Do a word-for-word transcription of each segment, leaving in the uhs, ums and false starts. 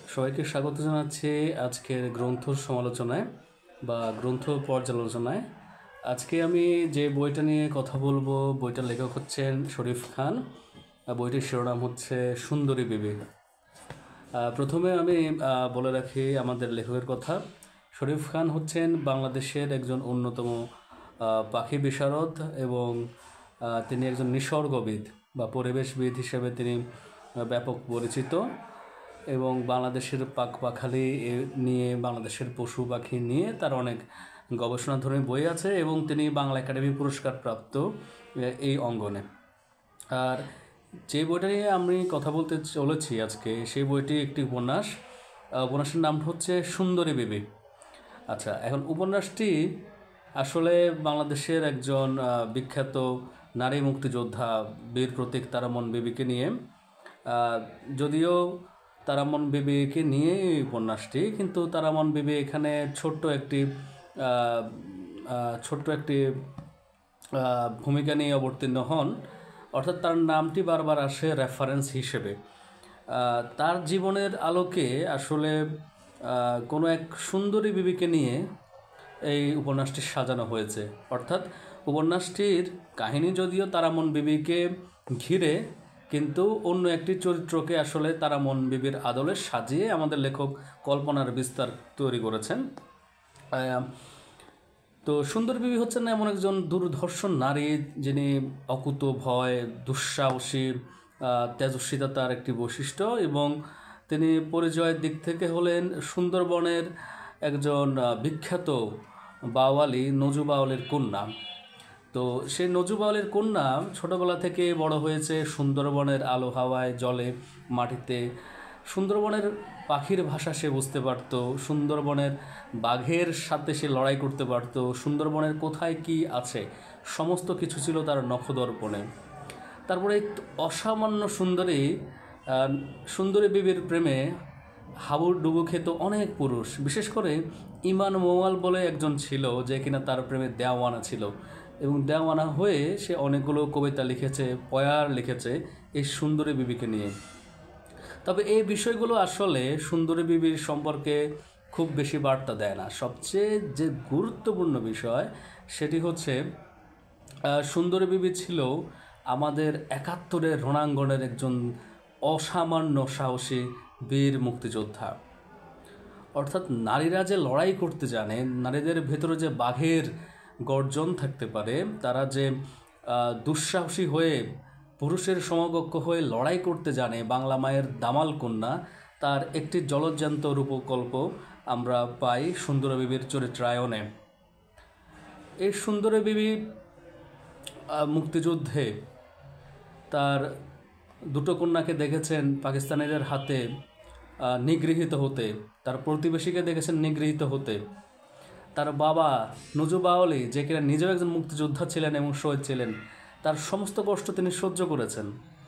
সবাইকে স্বাগত জানাচ্ছি আজকের গ্রন্থ সমালোচনায় বা গ্রন্থ পর্যালোচনায়। আজকে আমি যে বইটা নিয়ে কথা বলবো, বইটার লেখক হচ্ছেন শরীফ খান। বইটির শিরোনাম হচ্ছে সুন্দরী বিবি। প্রথমে আমি বলে রাখি আমাদের লেখকের কথা। শরীফ খান হচ্ছেন বাংলাদেশের একজন অন্যতম পাখি বিশারদ এবং তিনি একজন নিসর্গবিদ বা পরিবেশবিদ হিসেবে তিনি ব্যাপক পরিচিত এবং বাংলাদেশের পাখ পাখালি নিয়ে, বাংলাদেশের পশু পাখি নিয়ে তার অনেক গবেষণাধর্মী বই আছে এবং তিনি বাংলা একাডেমি পুরস্কার প্রাপ্ত এই অঙ্গনে। আর যে বইটা নিয়ে আমি কথা বলতে চলেছি আজকে, সেই বইটি একটি উপন্যাস। উপন্যাসের নাম হচ্ছে সুন্দরী বিবি। আচ্ছা, এখন উপন্যাসটি আসলে বাংলাদেশের একজন বিখ্যাত নারী মুক্তিযোদ্ধা বীর প্রতীক তারামন বিবিকে নিয়ে। যদিও তারামন বিবিকে নিয়ে এই উপন্যাসটি, কিন্তু তারামন বিবি এখানে ছোট্ট একটি ছোট্ট একটি ভূমিকা নিয়ে অবতীর্ণ হন, অর্থাৎ তার নামটি বারবার আসে রেফারেন্স হিসেবে। তার জীবনের আলোকে আসলে কোনো এক সুন্দরী বিবিকে নিয়ে এই উপন্যাসটি সাজানো হয়েছে। অর্থাৎ উপন্যাসটির কাহিনী যদিও তারামন বিবিকে ঘিরে, কিন্তু অন্য একটি চরিত্রকে আসলে তারামন বিবির আদলে সাজিয়ে আমাদের লেখক কল্পনার বিস্তার তৈরি করেছেন। তো সুন্দরী বিবি হচ্ছেন এমন একজন দুর্ধর্ষ নারী, যিনি অকুত ভয়, দুঃসাহসী, তেজস্বিতা তার একটি বৈশিষ্ট্য এবং তিনি পরিচয়ের দিক থেকে হলেন সুন্দরবনের একজন বিখ্যাত বাওয়ালি, নজু বাওয়ালির কন্যা। তো সেই নজু বাওয়ালির কন্যা ছোটোবেলা থেকে বড় হয়েছে সুন্দরবনের আলো হাওয়ায়, জলে, মাটিতে। সুন্দরবনের পাখির ভাষা সে বুঝতে পারত, সুন্দরবনের বাঘের সাথে সে লড়াই করতে পারত, সুন্দরবনের কোথায় কি আছে সমস্ত কিছু ছিল তার নখদর্পণে। তারপরে অসামান্য সুন্দরী সুন্দরী বিবির প্রেমে হাবুর ডুবু খেত অনেক পুরুষ, বিশেষ করে ইমান মোয়াল বলে একজন ছিল যে কিনা তার প্রেমে দেওয়ানা ছিল এবং দেওয়ানা হয়ে সে অনেকগুলো কবিতা লিখেছে, পয়ার লিখেছে এই সুন্দরী বিবিকে নিয়ে। তবে এই বিষয়গুলো আসলে সুন্দরী বিবির সম্পর্কে খুব বেশি বার্তা দেয় না। সবচেয়ে যে গুরুত্বপূর্ণ বিষয় সেটি হচ্ছে সুন্দরী বিবি ছিল আমাদের একাত্তরের রণাঙ্গনের একজন অসামান্য সাহসী বীর মুক্তিযোদ্ধা। অর্থাৎ নারীরা যে লড়াই করতে জানে, নারীদের ভেতরে যে বাঘের গর্জন থাকতে পারে, তারা যে দুঃসাহসী হয়ে পুরুষের সমকক্ষ হয়ে লড়াই করতে জানে, বাংলা মায়ের দামাল কন্যা, তার একটি জলজ্যান্ত রূপকল্প আমরা পাই সুন্দরী বিবির চরিত্রায়নে। এই সুন্দরী বিবি মুক্তিযুদ্ধে তার দুটো কন্যাকে দেখেছেন পাকিস্তানিদের হাতে নিগৃহীত হতে, তার প্রতিবেশীকে দেখেছেন নিগৃহীত হতে। তার বাবা নজু বাওয়ালি, যে কিনা নিজেও একজন মুক্তিযোদ্ধা ছিলেন এবং শহীদ ছিলেন, তার সমস্ত কষ্ট তিনি সহ্য করেছেন।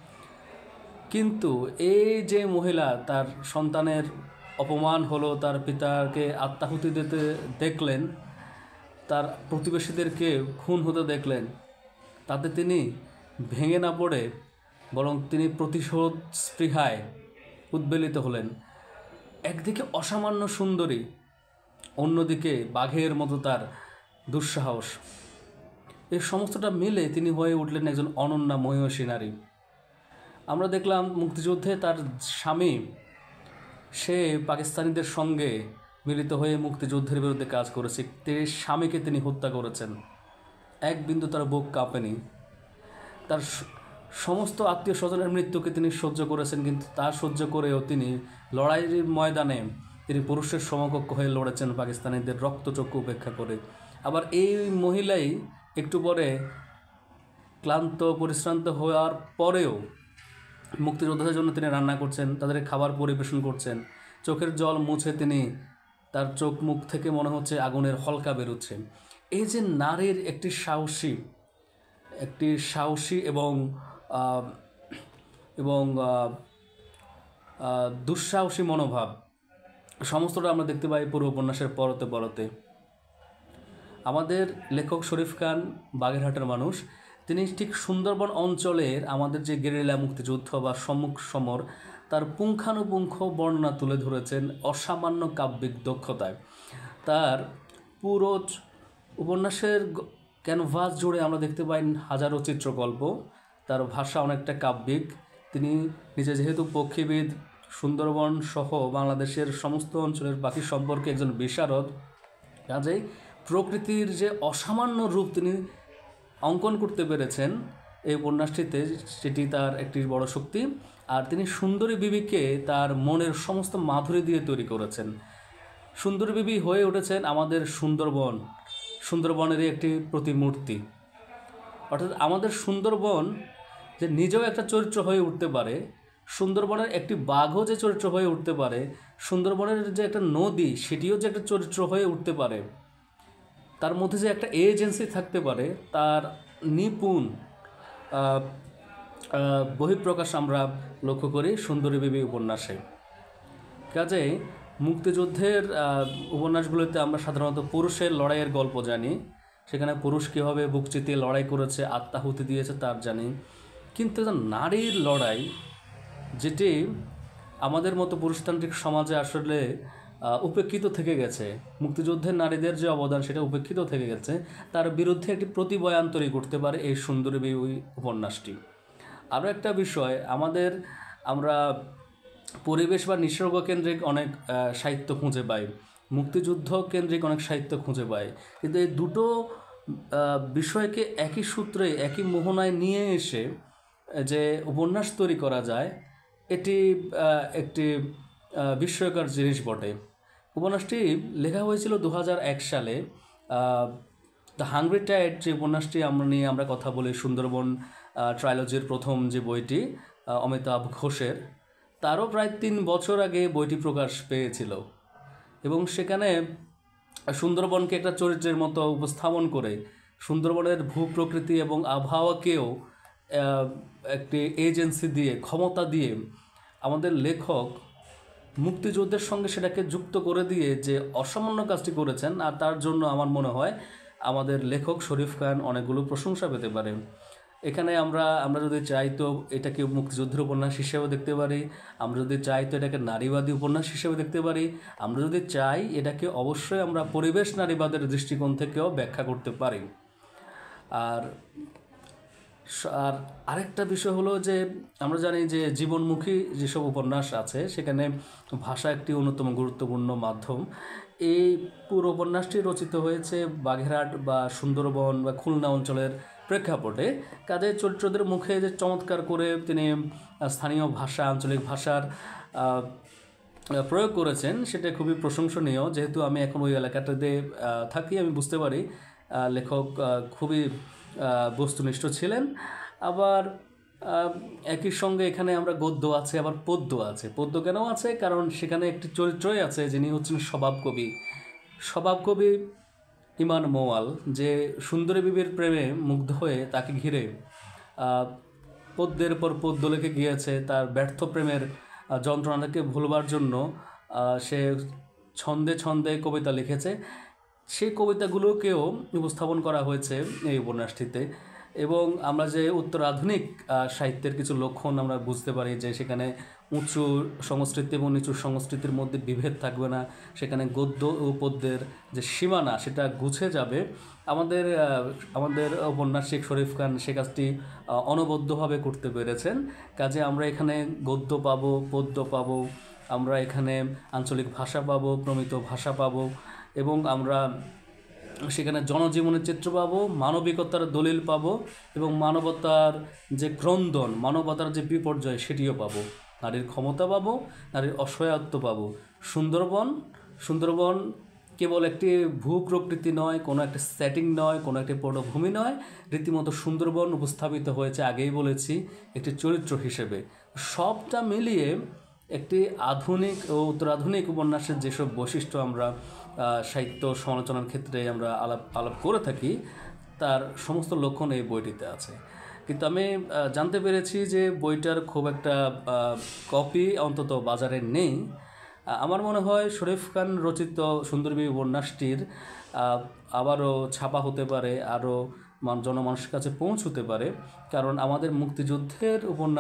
কিন্তু এই যে মহিলা তার সন্তানের অপমান হলো, তার পিতাকে আত্মাহুতি দিতে দেখলেন, তার প্রতিবেশীদেরকে খুন হতে দেখলেন, তাতে তিনি ভেঙে না পড়ে বরং তিনি প্রতিশোধ স্পৃহায় উদ্বেলিত হলেন। একদিকে অসামান্য সুন্দরী, অন্যদিকে বাঘের মতো তার দুঃসাহস। এই সমস্তটা মিলে তিনি হয়ে উঠলেন একজন অনন্যা মহিষী নারী। আমরা দেখলাম মুক্তিযুদ্ধে তার স্বামী, সে পাকিস্তানিদের সঙ্গে মিলিত হয়ে মুক্তিযুদ্ধের বিরুদ্ধে কাজ করেছে। তিনি স্বামীকে তিনি হত্যা করেছেন, এক বিন্দু তার বুক কাঁপেনি। তার সমস্ত আত্মীয় স্বজনের মৃত্যুকে তিনি সহ্য করেছেন, কিন্তু তা সহ্য করেও তিনি লড়াইয়ের ময়দানে তিনি পুরুষের সমকক্ষ হয়ে লড়েছেন পাকিস্তানিদের রক্তচক্ষু উপেক্ষা করে। আবার এই মহিলাই একটু পরে ক্লান্ত পরিশ্রান্ত হওয়ার পরেও মুক্তিযোদ্ধাদের জন্য তিনি রান্না করছেন, তাদের খাবার পরিবেশন করছেন, চোখের জল মুছে তিনি, তার চোখ মুখ থেকে মনে হচ্ছে আগুনের হলকা বেরোচ্ছে। এই যে নারীর একটি সাহসী একটি সাহসী এবং এবং দুঃসাহসী মনোভাব, সমস্তটা আমরা দেখতে পাই পুরো উপন্যাসের পরতে পরতে। আমাদের লেখক শরীফ খান বাগেরহাটের মানুষ, তিনি ঠিক সুন্দরবন অঞ্চলের আমাদের যে গেরিলা মুক্তিযুদ্ধ বা সম্মুখ সমর, তার পুঙ্খানুপুঙ্খ বর্ণনা তুলে ধরেছেন অসামান্য কাব্যিক দক্ষতায়। তার পুরো উপন্যাসের ক্যানভাস জুড়ে আমরা দেখতে পাই হাজারো চিত্রকল্প। তার ভাষা অনেকটা কাব্যিক। তিনি নিজে যেহেতু পক্ষীবিদ, সুন্দরবন সহ বাংলাদেশের সমস্ত অঞ্চলের পাখি সম্পর্কে একজন বিশারদ, কাজেই প্রকৃতির যে অসামান্য রূপ তিনি অঙ্কন করতে পেরেছেন এই উপন্যাসটিতে, সেটি তার একটি বড় শক্তি। আর তিনি সুন্দরী বিবিকে তার মনের সমস্ত মাধুরী দিয়ে তৈরি করেছেন। সুন্দরী বিবি হয়ে উঠেছেন আমাদের সুন্দরবন, সুন্দরবনেরই একটি প্রতিমূর্তি। অর্থাৎ আমাদের সুন্দরবন যে নিজেও একটা চরিত্র হয়ে উঠতে পারে, সুন্দরবনের একটি বাঘও যে চরিত্র হয়ে উঠতে পারে, সুন্দরবনের যে একটা নদী সেটিও যে একটা চরিত্র হয়ে উঠতে পারে, তার মধ্যে যে একটা এজেন্সি থাকতে পারে, তার নিপুণ বহিঃপ্রকাশ আমরা লক্ষ্য করি সুন্দরী বিবি উপন্যাসে। কাজেই মুক্তিযুদ্ধের উপন্যাসগুলোতে আমরা সাধারণত পুরুষের লড়াইয়ের গল্প জানি, সেখানে পুরুষ কীভাবে বুক চিতিয়ে লড়াই করেছে, আত্মাহুতি দিয়েছে তার জানি। কিন্তু নারীর লড়াই, যেটি আমাদের মতো পুরুষতান্ত্রিক সমাজে আসলে উপেক্ষিত থেকে গেছে, মুক্তিযুদ্ধের নারীদের যে অবদান সেটা উপেক্ষিত থেকে গেছে, তার বিরুদ্ধে একটি প্রতিবয়ান তৈরি করতে পারে এই সুন্দরী বিবি উপন্যাসটি। আরও একটা বিষয়, আমাদের আমরা পরিবেশ বা নিসর্গ কেন্দ্রিক অনেক সাহিত্য খুঁজে পাই, মুক্তিযুদ্ধ কেন্দ্রিক অনেক সাহিত্য খুঁজে পাই, কিন্তু এই দুটো বিষয়কে একই সূত্রে একই মোহনায় নিয়ে এসে যে উপন্যাস তৈরি করা যায়, এটি একটি বিস্ময়কর জিনিস বটে। উপন্যাসটি লেখা হয়েছিল দু হাজার এক সালে। দ্য হাংরি টাইড যে উপন্যাসটি আমরা নিয়ে আমরা কথা বলি, সুন্দরবন ট্রাইলজির প্রথম যে বইটি অমিতাভ ঘোষের, তারও প্রায় তিন বছর আগে বইটি প্রকাশ পেয়েছিল এবং সেখানে সুন্দরবনকে একটা চরিত্রের মতো উপস্থাপন করে সুন্দরবনের ভূপ্রকৃতি এবং আবহাওয়াকেও একটি এজেন্সি দিয়ে, ক্ষমতা দিয়ে আমাদের লেখক মুক্তিযুদ্ধের সঙ্গে সেটাকে যুক্ত করে দিয়ে যে অসামান্য কাজটি করেছেন, আর তার জন্য আমার মনে হয় আমাদের লেখক শরীফ খান অনেকগুলো প্রশংসা পেতে পারে। এখানে আমরা আমরা যদি চাই তো এটাকে মুক্তিযুদ্ধের উপন্যাস হিসেবে দেখতে পারি, আমরা যদি চাই তো এটাকে নারীবাদী উপন্যাস হিসেবে দেখতে পারি, আমরা যদি চাই এটাকে অবশ্যই আমরা পরিবেশ নারীবাদের দৃষ্টিকোণ থেকেও ব্যাখ্যা করতে পারি। আর আর আরেকটা বিষয় হলো যে আমরা জানি যে জীবনমুখী যেসব উপন্যাস আছে সেখানে ভাষা একটি অন্যতম গুরুত্বপূর্ণ মাধ্যম। এই পুরো উপন্যাসটি রচিত হয়েছে বাগেরহাট বা সুন্দরবন বা খুলনা অঞ্চলের প্রেক্ষাপটে। কাজে চরিত্রদের মুখে যে চমৎকার করে তিনি স্থানীয় ভাষা, আঞ্চলিক ভাষার প্রয়োগ করেছেন সেটা খুবই প্রশংসনীয়। যেহেতু আমি এখন ওই এলাকাটাতে থাকি, আমি বুঝতে পারি লেখক খুবই বস্তুনিষ্ঠ ছিলেন। আবার একই সঙ্গে এখানে আমরা গদ্য আছে, আবার পদ্য আছে। পদ্য কেন আছে? কারণ সেখানে একটি চরিত্রই আছে যিনি হচ্ছেন স্বভাব কবি। স্বভাব কবি ইমান মোয়াল, যে সুন্দরী বিবির প্রেমে মুগ্ধ হয়ে তাকে ঘিরে পদ্যের পর পদ্য লিখে গিয়েছে। তার ব্যর্থ প্রেমের যন্ত্রণাকে ভুলবার জন্য সে ছন্দে ছন্দে কবিতা লিখেছে। সেই কবিতাগুলোকেও উপস্থাপন করা হয়েছে এই উপন্যাসটিতে। এবং আমরা যে উত্তর আধুনিক সাহিত্যের কিছু লক্ষণ আমরা বুঝতে পারি, যে সেখানে উঁচু সংস্কৃতি এবং নিচু সংস্কৃতির মধ্যে বিভেদ থাকবে না, সেখানে গদ্য ও পদ্যের যে সীমানা সেটা গুছে যাবে। আমাদের আমাদের ঔপন্যাসিক শরীফ খান সে কাজটি অনবদ্যভাবে করতে পেরেছেন। কাজে আমরা এখানে গদ্য পাবো, পদ্য পাবো, আমরা এখানে আঞ্চলিক ভাষা পাবো, প্রমিত ভাষা পাবো, এবং আমরা সেখানে জনজীবনের চিত্র পাবো, মানবিকতার দলিল পাবো, এবং মানবতার যে ক্রন্দন, মানবতার যে বিপর্যয় সেটিও পাবো। নারীর ক্ষমতা পাবো, নারীর অসহায়ত্ব পাবো। সুন্দরবন সুন্দরবন কেবল একটি ভূপ্রকৃতি নয়, কোনো একটা সেটিং নয়, কোনো একটি পটভূমি নয়, রীতিমতো সুন্দরবন উপস্থাপিত হয়েছে, আগেই বলেছি, একটি চরিত্র হিসেবে। সবটা মিলিয়ে একটি আধুনিক ও উত্তরাধুনিক উপন্যাসের যেসব বৈশিষ্ট্য আমরা সাহিত্য সমালোচনার ক্ষেত্রে আমরা আলাপ আলাপ করে থাকি, তার সমস্ত লক্ষণ এই বইটিতে আছে। কিন্তু আমি জানতে পেরেছি যে বইটার খুব একটা কপি অন্তত বাজারে নেই। আমার মনে হয় শরীফ খান রচিত সুন্দরী বিবি উপন্যাসটির আবারও ছাপা হতে পারে, আরও জনমানুষের কাছে পৌঁছতে পারে, কারণ আমাদের মুক্তিযুদ্ধের উপন্যাস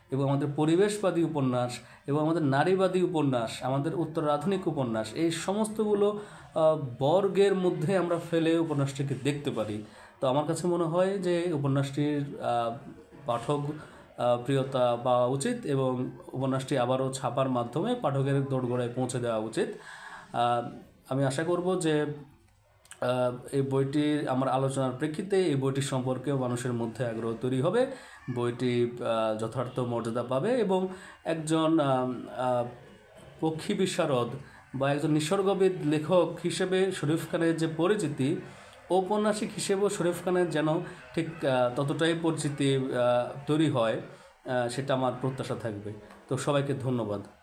এবং আমাদের পরিবেশবাদী উপন্যাস এবং আমাদের নারীবাদী উপন্যাস, আমাদের উত্তর আধুনিক উপন্যাস, এই সমস্তগুলো বর্গের মধ্যে আমরা ফেলে উপন্যাসটিকে দেখতে পারি। তো আমার কাছে মনে হয় যে উপন্যাসটির পাঠক প্রিয়তা পাওয়া উচিত এবং উপন্যাসটি আবারও ছাপার মাধ্যমে পাঠকের দোরগোড়ায় পৌঁছে দেওয়া উচিত। আমি আশা করব যে এই বইটি আমার আলোচনার প্রেক্ষিতে এই বইটি সম্পর্কেও মানুষের মধ্যে আগ্রহ তৈরি হবে, বইটি যথার্থ মর্যাদা পাবে এবং একজন পক্ষী বিশারদ বা একজন নিসর্গবিদ লেখক হিসেবে শরীফ খানের যে পরিচিতি, ঔপন্যাসিক হিসেবেও শরীফ খানের যেন ঠিক ততটাই পরিচিতি তৈরি হয়, সেটা আমার প্রত্যাশা থাকবে। তো সবাইকে ধন্যবাদ।